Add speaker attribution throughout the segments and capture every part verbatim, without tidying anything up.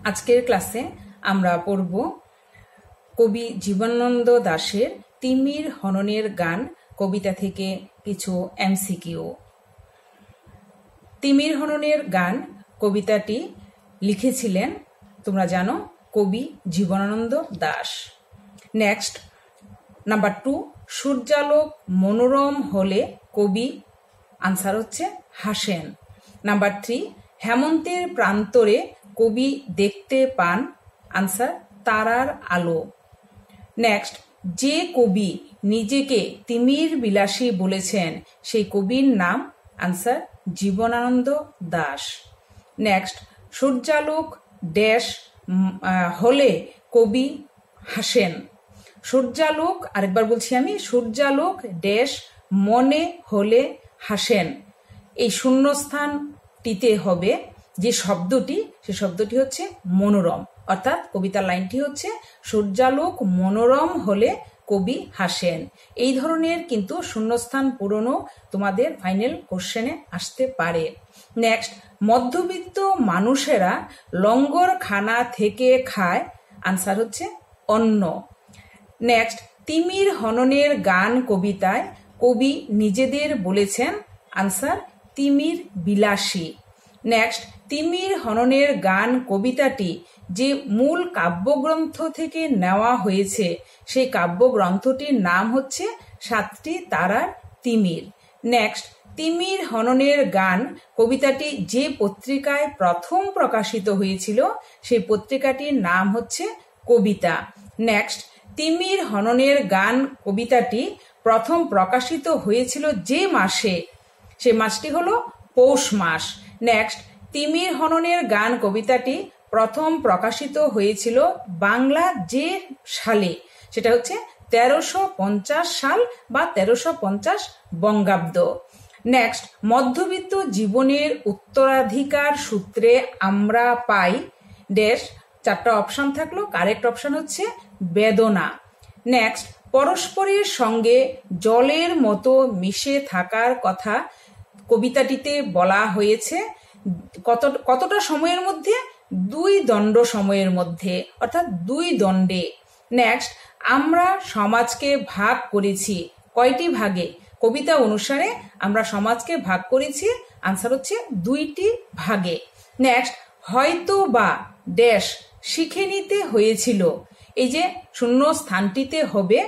Speaker 1: আজকের ক্লাসে আমরা পড়ব কবি জীবনানন্দ দাশের তিমির হননের গান কবিতা থেকে কিছু এমসিকিউ। তিমির হননের গান কবিতাটি লিখেছিলেন, তোমরা জানো, কবি Jibanananda Das. Next number two, সূর্যালোক মনোরম হলে কবি, আনসার হচ্ছে হাসেন। নাম্বার থ্রি, হেমন্তের প্রান্তরে কবি দেখতে পান, আনসার তারার আলো। নেক্সট, যে কবি নিজেকে তিমির বিলাসী বলেছেন সেই কবির নাম, আনসার জীবনানন্দ দাশ। নেক্সট, সূর্যালোক ড্যাশ হলে কবি হাসেন। সূর্যালোক, আরেকবার বলছি আমি, সূর্যালোক ড্যাশ মনে হলে হাসেন। এই শূন্যস্থানটিতে হবে যে শব্দটি, সে শব্দটি হচ্ছে মনোরম, অর্থাৎ কবিতার লাইনটি হচ্ছে সূর্যালোক মনোরম হলে কবি হাসেন। এই ধরনের কিন্তু শূন্যস্থান পূরণও তোমাদের ফাইনাল কোশ্চেনে আসতে পারে। নেক্সট, মধ্যবিত্ত মানুষেরা লঙ্গর খানা থেকে খায়, আনসার হচ্ছে অন্ন। নেক্সট, তিমির হননের গান কবিতায় কবি নিজেদের বলেছেন, আনসার তিমির বিলাসী। নেক্সট, তিমির হননের গান কবিতাটি যে মূল কাব্যগ্রন্থ থেকে নেওয়া হয়েছে সেই কাব্যগ্রন্থটির নাম হচ্ছে সাতটি তারার তিমির। নেক্সট, তিমির হননের গান কবিতাটি যে পত্রিকায় প্রথম প্রকাশিত হয়েছিল সেই পত্রিকাটির নাম হচ্ছে কবিতা। নেক্সট, তিমির হননের গান কবিতাটি প্রথম প্রকাশিত হয়েছিল যে মাসে, সে মাসটি হলো পৌষ মাস। নেক্সট, তিমির হননের গান কবিতাটি প্রথম প্রকাশিত হয়েছিল বাংলা যে সালে, সেটা হচ্ছে তেরোশো পঞ্চাশ সাল বা তেরোশো পঞ্চাশ বঙ্গাব্দ। নেক্সট, মধ্যবিত্ত জীবনের উত্তরাধিকার সূত্রে আমরা পাই ড্যাশ, চারটা অপশন থাকলো, কারেক্ট অপশন হচ্ছে বেদনা। নেক্সট, পরস্পরের সঙ্গে জলের মতো মিশে থাকার কথা কবিতাটিতে বলা হয়েছে কত কতটা সময়ের মধ্যে, দুই দণ্ড সময়ের মধ্যে, অর্থাৎ দুই দণ্ডে। নেক্সট, আমরা সমাজকে ভাগ করেছি কয়টি ভাগে, কবিতা অনুসারে আমরা সমাজকে ভাগ করেছি, আনসার হচ্ছে দুইটি ভাগে। নেক্সট, হয়তো বা ড্যাশ শিখে নিতে হয়েছিল, এই যে শূন্য স্থানটিতে হবে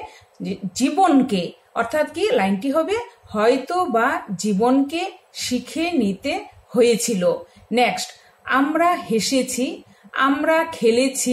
Speaker 1: জীবনকে, অর্থাৎ কি লাইনটি হবে হয়তো বা জীবনকে শিখে নিতে হয়েছিল। নেক্সট, আমরা হেসেছি, আমরা খেলেছি,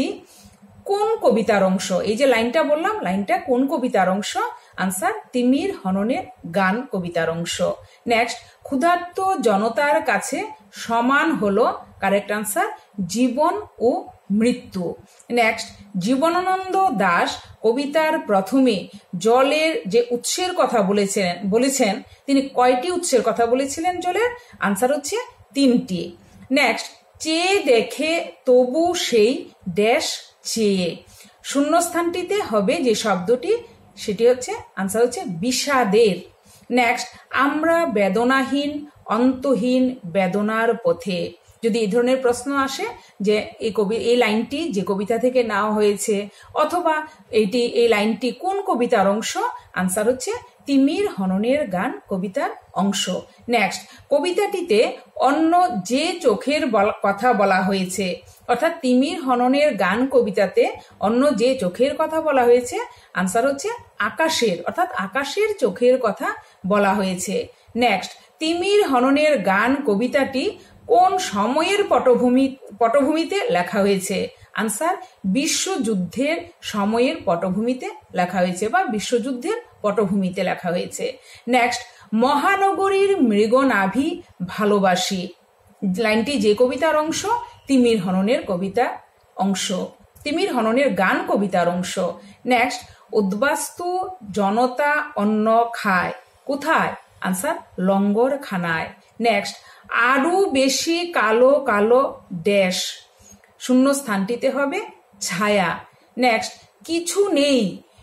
Speaker 1: কোন কবিতার অংশ, এই যে লাইনটা বললাম, লাইনটা কোন কবিতার অংশ, আনসার তিমির হননের গান কবিতার অংশ। নেক্সট, ক্ষুধার্ত জনতার কাছে সমান হলো, কারেক্ট আনসার জীবন ও মৃত্যু। নেক্সট, জীবনানন্দ দাশ কবিতার প্রথমে জলের যে উৎসের কথা বলেছেন বলেছেন তিনি কয়টি উৎসের কথা বলেছিলেন জলের, আনসার হচ্ছে তিনটি। নেক্সট, চেয়ে দেখে তবু সেই ড্যাশ চেয়ে, শূন্যস্থানটিতে হবে যে শব্দটি, সেটি হচ্ছে আনসার হচ্ছে বিষাদের। নেক্সট, আমরা বেদনাহীন অন্তহীন বেদনার পথে, যদি এই ধরনের প্রশ্ন আসে যে এই কবি এই লাইনটি যে কবিতা থেকে নেওয়া হয়েছে অথবা এইটি এই লাইনটি কোন কবিতার অংশ, আনসার হচ্ছে তিমির হননের গান কবিতার অংশ। নেক্সট, কবিতাটিতে অন্য যে চোখের কথা বলা হয়েছে, অর্থাৎ তিমির হননের গান কবিতাতে অন্য যে চোখের কথা বলা হয়েছে, আনসার হচ্ছে আকাশের, অর্থাৎ আকাশের চোখের কথা বলা হয়েছে। নেক্সট, তিমির হননের গান কবিতাটি কোন সময়ের পটভূমি পটভূমিতে লেখা হয়েছে, আনসার বিশ্বযুদ্ধের সময়ের পটভূমিতে লেখা হয়েছে বা বিশ্বযুদ্ধের পটভূমিতে লেখা হয়েছে। নেক্সট, মহানগরীর মৃগনাভি ভালোবাসি, লাইনটি যে কবিতার অংশ, তিমির হননের কবিতা অংশ, তিমির হননের গান কবিতার অংশ। নেক্সট, উদ্বাস্তু জনতা অন্ন খায়, কোথায়, আনসার লঙ্গর খানায়। নেক্সট, আরো বেশি কালো কালো ড্যাশ, শূন্য স্থানটিতে হবে ছায়া। নেক্সট, কিছু নেই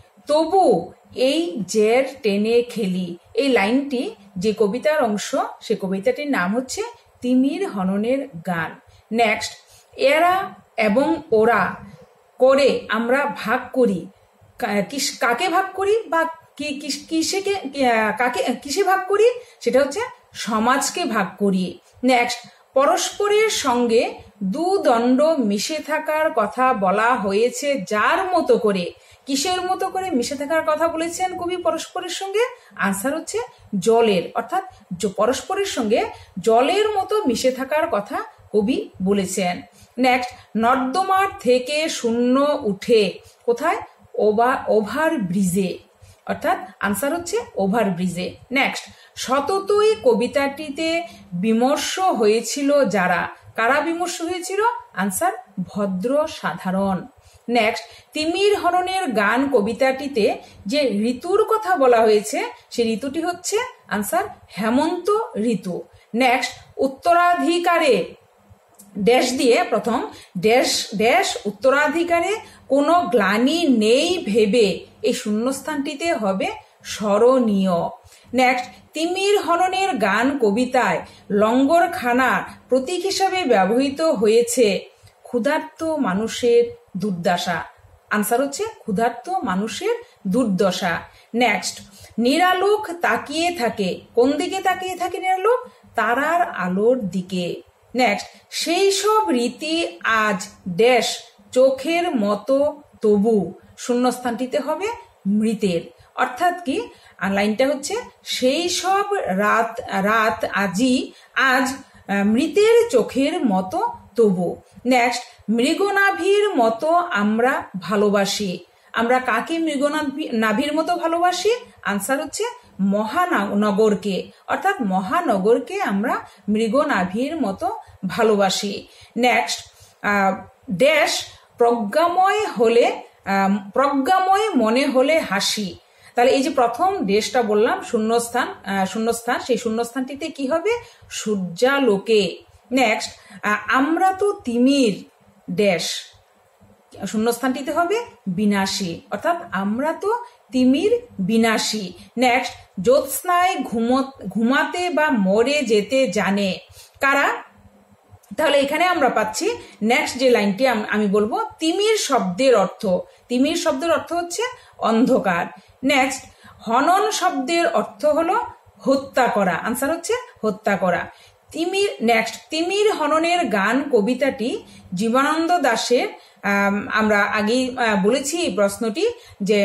Speaker 1: তবু এই জের টেনে খেলি, এই লাইনটি যে কবিতার অংশ সে কবিতাটির নাম হচ্ছে তিমির হননের গান। নেক্সট, এরা এবং ওরা করে আমরা ভাগ করি, কাকে ভাগ করি বা কি কিসে কাকে কিসে ভাগ করি, সেটা হচ্ছে সমাজকে ভাগ করি। নেক্সট, পরস্পরের সঙ্গে দুদণ্ড মিশে থাকার কথা বলা হয়েছে যার মতো করে। কিসের মতো করে মিশে থাকার কথা বলেছেন কবি পরস্পরের সঙ্গে? আনসার হচ্ছে জলের, অর্থাৎ পরস্পরের সঙ্গে জলের মতো মিশে থাকার কথা কবি বলেছেন। নেক্সট, নর্দমার থেকে শূন্য উঠে কোথায়? ওভার ওভার ব্রিজে, অর্থাৎ আনসার হচ্ছে ওভার ব্রিজে। নেক্সট, সততই কবিতাটিতে বিমর্ষ হয়েছিল যারা। কারা বিমর্ষ হয়েছিল? আনসার ভদ্র সাধারণ। নেক্সট, তিমির হরণের গান কবিতাটিতে যে ঋতুর কথা বলা হয়েছে সেই ঋতুটি হচ্ছে আনসার হেমন্ত ঋতু। নেক্সট, উত্তরাধিকারে ড্যাশ দিয়ে প্রথম ড্যাশ ড্যাশ উত্তরাধিকারে কোনো গ্লানি নেই ভেবে এই শূন্যস্থানটিতে হবে স্মরণীয়। নেক্সট, তিমির হরণের গান কবিতায় লঙ্গরখানা প্রতীক হিসাবে ব্যবহৃত হয়েছে ক্ষুধার্ত মানুষের দুর্দশা। আনসার হচ্ছে ক্ষুধার্ত মানুষের দুর্দশা। নেক্সট, নিরালোক তাকিয়ে থাকে। কোন দিকে তাকিয়ে থাকে নিরালোক? তারার আলোর দিকে। নেক্সট, সেই সব রীতি আজ ড্যাশ চোখের মতো তবু শূন্যস্থানটিতে হবে মৃতের। অর্থাৎ কি লাইনটা হচ্ছে সেই সব রাত রাত আজি আজ মৃতের চোখের মতো তবু। নেক্সট, মৃগনাভির মতো আমরা ভালোবাসি। আমরা কাকে মৃগনাভি নাভির মতো ভালোবাসি? আনসার হচ্ছে মহানগরকে, অর্থাৎ মহানগরকে আমরা মৃগনাভির মতো ভালোবাসি। নেক্সট, ড্যাশ প্রজ্ঞাময় হলে প্রজ্ঞাময় মনে হলে হাসি। তাহলে এই যে প্রথম দেশটা বললাম শূন্যস্থান শূন্যস্থান সেই শূন্যস্থানটিতে কি হবে? সূর্যালোকে। নেক্সট, আমরা তো তিমির ড্যাশ শূন্যস্থানটিতে হবে বিনাশী, অর্থাৎ আমরা তো তিমির বিনাশী। নেক্সট, জ্যোৎস্নায় ঘুমাতে বা মরে যেতে জানে। কারা? তাহলে এখানে আমরা পাচ্ছি নেক্সট যে লাইনটি আমি বলবো, তিমির শব্দের অর্থ। তিমির শব্দের অর্থ হচ্ছে অন্ধকার। নেক্সট, হনন শব্দের অর্থ হলো হত্যা করা। আনসার হচ্ছে হত্যা করা। তিমির নেক্সট, তিমির হননের গান কবিতাটি জীবনানন্দ দাশের, আমরা আগেই বলেছি প্রশ্নটি যে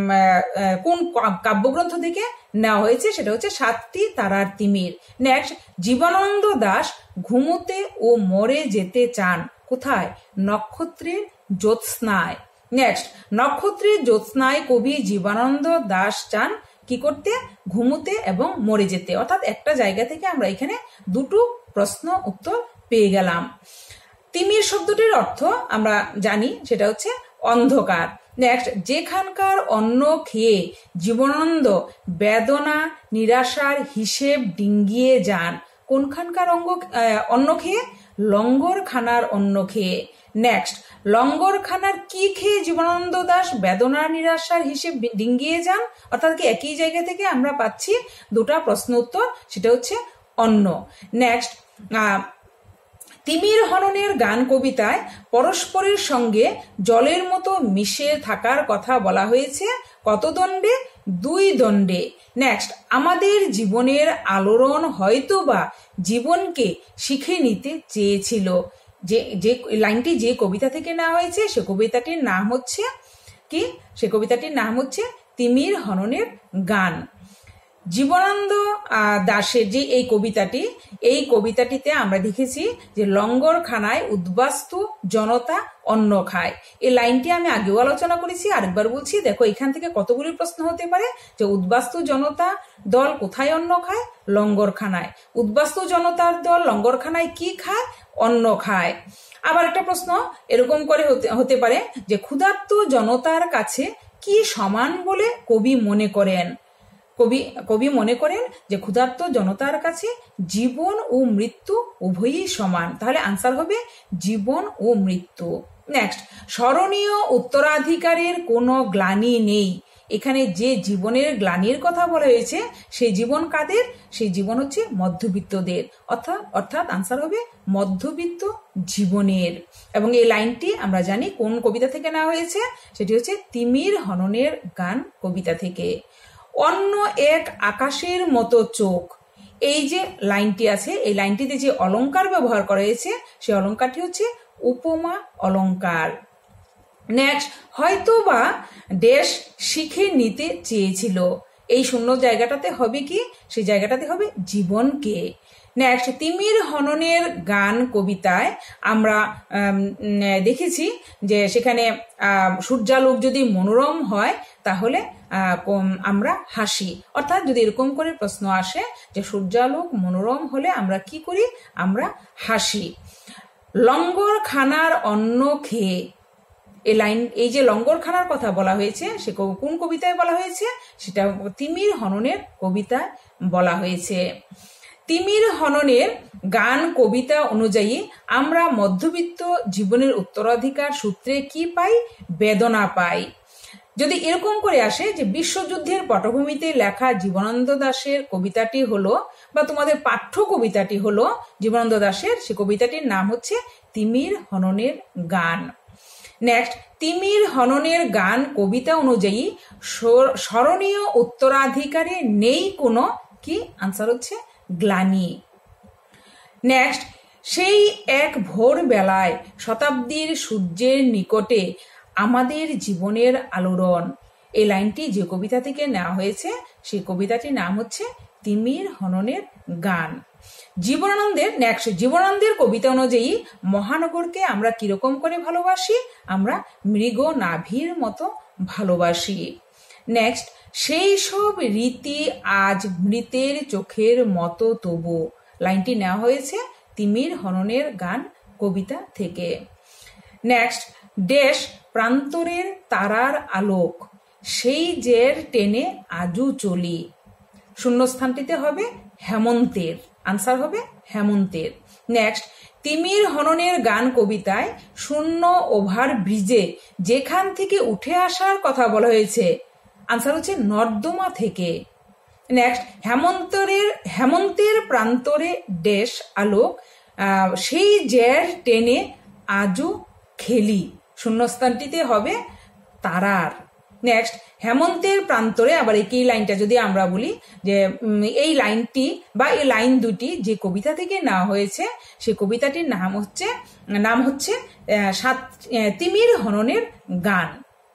Speaker 1: কোন কাব্যগ্রন্থ থেকে নেওয়া হয়েছে, সেটা হচ্ছে সাতটি তারার তিমির। নেক্সট, জীবনানন্দ দাশ ঘুমোতে ও মরে যেতে চান কোথায়? নক্ষত্রের জ্যোৎস্নায়। নেক্সট, নক্ষত্রের জ্যোৎস্নায় কবি জীবনানন্দ দাশ চান কি করতে? ঘুমোতে এবং মরে যেতে। অর্থাৎ একটা জায়গা থেকে আমরা এখানে দুটো প্রশ্ন উত্তর পেয়ে গেলাম। তিমির শব্দটির অর্থ আমরা জানি, সেটা হচ্ছে অন্ধকার। নেক্সট, যেখানকার অন্ন খেয়ে জীবনানন্দ বেদনা নিরাশার হিসেব ডিঙ্গিয়ে যান। কোনখানকার অঙ্গ অন্ন খেয়ে? লঙ্গরখানার অন্ন খেয়ে। নেক্সট, লঙ্গরখানার কি খেয়ে জীবনানন্দ দাশ বেদনা নিরাশার হিসেব ডিঙ্গিয়ে যান? অর্থাৎ কি একই জায়গা থেকে আমরা পাচ্ছি দুটা প্রশ্ন উত্তর, সেটা হচ্ছে অন্ন। নেক্সট, আহ তিমির হননের গান কবিতায় পরস্পরের সঙ্গে জলের মতো মিশে থাকার কথা বলা হয়েছে কত দণ্ডে? দুই দণ্ডে। নেক্সট, আমাদের জীবনের আলোড়ন হয়তোবা জীবনকে শিখে নিতে চেয়েছিল। যে যে লাইনটি যে কবিতা থেকে নেওয়া হয়েছে সে কবিতাটির নাম হচ্ছে কি? সে কবিতাটির নাম হচ্ছে তিমির হননের গান। জীবনানন্দ দাশের যে এই কবিতাটি, এই কবিতাটিতে আমরা দেখেছি যে লঙ্গরখানায় উদ্বাস্তু জনতা অন্ন খায়। এই লাইনটি আমি আগেও আলোচনা করেছি, আরেকবার বলছি, দেখো এখান থেকে কতগুলি প্রশ্ন হতে পারে যে উদ্বাস্তু জনতা দল কোথায় অন্ন খায়? লঙ্গরখানায়। উদ্বাস্তু জনতার দল লঙ্গরখানায় কি খায়? অন্ন খায়। আবার একটা প্রশ্ন এরকম করে হতে পারে যে ক্ষুধার্ত জনতার কাছে কি সমান বলে কবি মনে করেন? কবি কবি মনে করেন যে ক্ষুধার্ত জনতার কাছে জীবন ও মৃত্যু উভয়ই সমান। তাহলে আনসার হবে জীবন ও মৃত্যু। নেক্সট, স্মরণীয় উত্তরাধিকারের কোনো গ্লানি নেই। এখানে যে জীবনের গ্লানির কথা বলা হয়েছে সেই জীবন কাদের? সেই জীবন হচ্ছে মধ্যবিত্তদের, অর্থাৎ অর্থাৎ আনসার হবে মধ্যবিত্ত জীবনের। এবং এই লাইনটি আমরা জানি কোন কবিতা থেকে নেওয়া হয়েছে, সেটি হচ্ছে তিমির হননের গান কবিতা থেকে। অন্য এক আকাশের মতো চোখ, এই যে লাইনটি আছে এই লাইনটিতে যে অলংকার ব্যবহার করা হয়েছে সেই অলংকারটি হচ্ছে উপমা অলংকার। নেক্সট, হয়তো বা দেশ শিখে নিতে চেয়েছিল, এই শূন্য জায়গাটাতে হবে কি? সেই জায়গাটাতে হবে জীবনকে। নেক্সট, তিমির হননের গান কবিতায় আমরা দেখেছি যে সেখানে সূর্যালোক যদি মনোরম হয় তাহলে আমরা হাসি, অর্থাৎ যদি এরকম করে প্রশ্ন আসে যে সূর্যালোক মনোরম হলে আমরা কি করি? আমরা হাসি। লঙ্গর খানার অন্ন খেয়ে, এই লাইন এই যে লঙ্গরখানার কথা বলা হয়েছে সে কোন কবিতায় বলা হয়েছে? সেটা তিমির হননের কবিতায় বলা হয়েছে। তিমির হননের গান কবিতা অনুযায়ী আমরা মধ্যবিত্ত জীবনের উত্তরাধিকার সূত্রে কি পাই? বেদনা পাই। যদি এরকম করে আসে যে বিশ্বযুদ্ধের পটভূমিতে লেখা জীবনানন্দ দাশের কবিতাটি হলো, বা তোমাদের পাঠ্য কবিতাটি হলো জীবনানন্দ দাশের, সে কবিতাটির নাম হচ্ছে তিমির হননের গান। নেক্সট, তিমির হননের গান কবিতা অনুযায়ী স্মরণীয় উত্তরাধিকারে নেই কোনো কি? আনসার হচ্ছে গ্লানি। নেক্সট, সেই এক ভোর বেলায় শতাব্দীর সূর্যের নিকটে আমাদের জীবনের আলোড়ন, এই লাইনটি যে কবিতা থেকে নেওয়া হয়েছে সেই কবিতাটির নাম হচ্ছে তিমির হননের গান। জীবনানন্দের নেক্সট জীবনানন্দের কবিতা অনুযায়ী মহানগরকে আমরা কিরকম করে ভালোবাসি? আমরা মৃগ নাভির মতো ভালোবাসি। নেক্সট, সেই সব রীতি আজ মৃতের চোখের মতো তবু, লাইনটি নেওয়া হয়েছে তিমির হননের গান কবিতা থেকে। নেক্সট, দেশ প্রান্তরের তারার আলোক, সেই জের টেনে আজু চলি, শূন্যস্থানটিতে হবে হেমন্তের, আনসার হবে হেমন্তের। নেক্সট, তিমির হননের গান কবিতায় শূন্য ওভার ব্রিজে যেখান থেকে উঠে আসার কথা বলা হয়েছে, আনসার হচ্ছে নর্দমা থেকে। নেক্সট, হেমন্তের হেমন্তের প্রান্তরে দেশ আলোক, সেই জের টেনে আজও খেলি, শূন্যস্থানটিতে হবে তারার। নেক্সট, হেমন্তের প্রান্তরে, আবার একই লাইনটা যদি আমরা বলি যে এই লাইনটি বা এই লাইন দুটি যে কবিতা থেকে নেওয়া হয়েছে সেই কবিতাটির নাম হচ্ছে নাম হচ্ছে সাত তিমির হননের গান।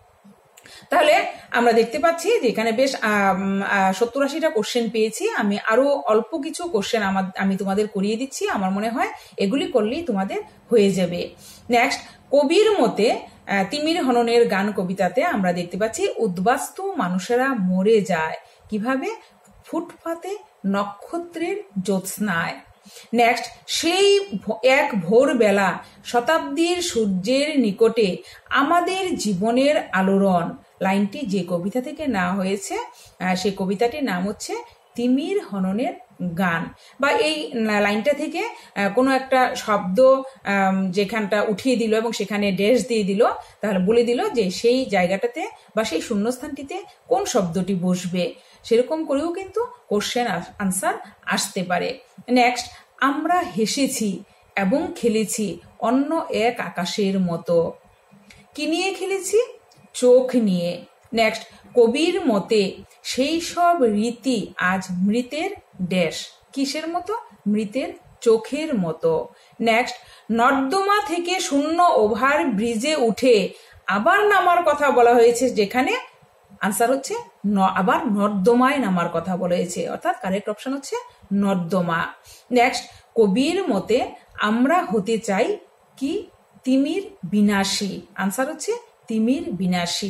Speaker 1: তাহলে আমরা দেখতে পাচ্ছি যে এখানে বেশ সত্তর আশিটা কোশ্চেন পেয়েছি। আমি আরো অল্প কিছু কোশ্চেন আমার আমি তোমাদের করিয়ে দিচ্ছি, আমার মনে হয় এগুলি করলেই তোমাদের হয়ে যাবে। নেক্সট, কবির মতে তিমির হননের গান কবিতাতে আমরা দেখতে পাচ্ছি উদ্বাস্তু মানুষেরা মরে যায় কিভাবে? ফুটপাতে নক্ষত্রের জ্যোৎস্নায়। নেক্সট, সেই এক ভোরবেলা শতাব্দীর সূর্যের নিকটে আমাদের জীবনের আলোড়ন, লাইনটি যে কবিতা থেকে নেওয়া হয়েছে সেই কবিতাটির নাম হচ্ছে তিমির হননের গান। বা এই লাইনটা থেকে কোনো একটা শব্দ যেখানটা উঠিয়ে দিল এবং সেখানে ড্যাশ দিয়ে দিল, তাহলে বলে দিল যে সেই জায়গাটাতে বা সেই শূন্যস্থানটিতে কোন শব্দটি বসবে, সেরকম করেও কিন্তু কোশ্চেন আনসার আসতে পারে। নেক্সট, আমরা হেসেছি এবং খেলেছি অন্য এক আকাশের মতো, কি নিয়ে খেলেছি? চোখ নিয়ে। নেক্সট, কবির মতে সেই সব রীতি আজ মৃতের ড্যাশ, কিসের মতো? মৃতের চোখের মতো। নেক্সট, নর্দমা থেকে শূন্য ওভার ব্রিজে উঠে আবার নামার কথা বলা হয়েছে, যেখানে আনসার হচ্ছে আবার নর্দমায় নামার কথা বলা হয়েছে, অর্থাৎ কারেক্ট অপশন হচ্ছে নর্দমা। নেক্সট, কবির মতে আমরা হতে চাই কি? তিমির বিনাশী, আনসার হচ্ছে তিমির বিনাশী।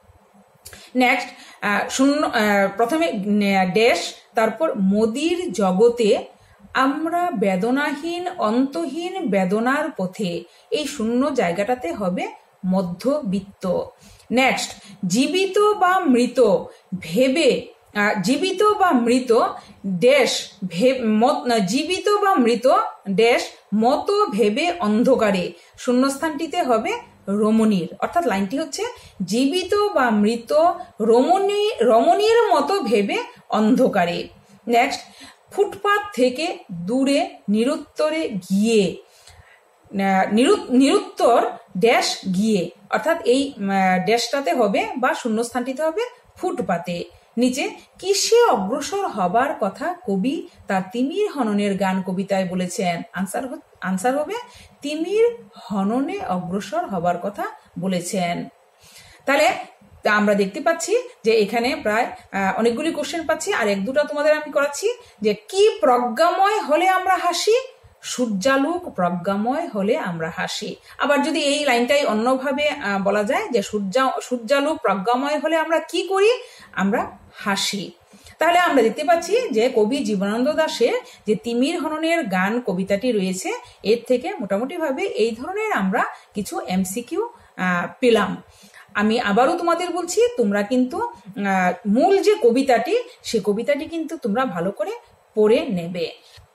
Speaker 1: নেক্সট, শূন্য প্রথমে ড্যাশ, তারপর মোদির জগতে আমরা বেদনাহীন অন্তহীন বেদনার পথে, এই শূন্য জায়গাটাতে হবে মধ্যবিত্ত। নেক্সট, জীবিত বা মৃত ভেবে জীবিত বা মৃত ড্যাশ জীবিত বা মৃত ড্যাশ মতো ভেবে অন্ধকারে, শূন্যস্থানটিতে হবে রমণীর, অর্থাৎ লাইনটি হচ্ছে জীবিত বা মৃত রমণী রমণীর মতো ভেবে অন্ধকারে। নেক্সট, ফুটপাত থেকে দূরে নিরুত্তরে গিয়ে, নিরুত্তর ড্যাশ গিয়ে, অর্থাৎ এই ড্যাশটাতে হবে বা শূন্যস্থানটিতে হবে ফুটপাতে। নিচে কিসে অগ্রসর হবার কথা কবি তার তিমির হননের গান কবিতায় বলেছেন? আনসার আনসার হবে তিমির হননে অগ্রসর হবার কথা বলেছেন। তাহলে আমরা দেখতে পাচ্ছি যে এখানে প্রায় অনেকগুলি কোশ্চেন পাচ্ছি, আর এক দুটা তোমাদের আমি করাচ্ছি। যে কি প্রজ্ঞাময় হলে আমরা হাসি? সূর্যালোক প্রজ্ঞাময় হলে আমরা হাসি। আবার যদি এই লাইনটাই অন্যভাবে বলা যায় যে সূর্যা সূর্যালোক প্রজ্ঞাময় হলে আমরা কি করি? আমরা হাসি। তাহলে আমরা দেখতে পাচ্ছি যে কবি জীবনানন্দ দাশের যে তিমির হননের গান কবিতাটি রয়েছে, এর থেকে মোটামুটি ভাবে এই ধরনের আমরা কিছু এমসিকিউ পেলাম। আমি আবারও তোমাদের বলছি, তোমরা কিন্তু মূল যে কবিতাটি, সে কবিতাটি কিন্তু তোমরা ভালো করে পড়ে নেবে।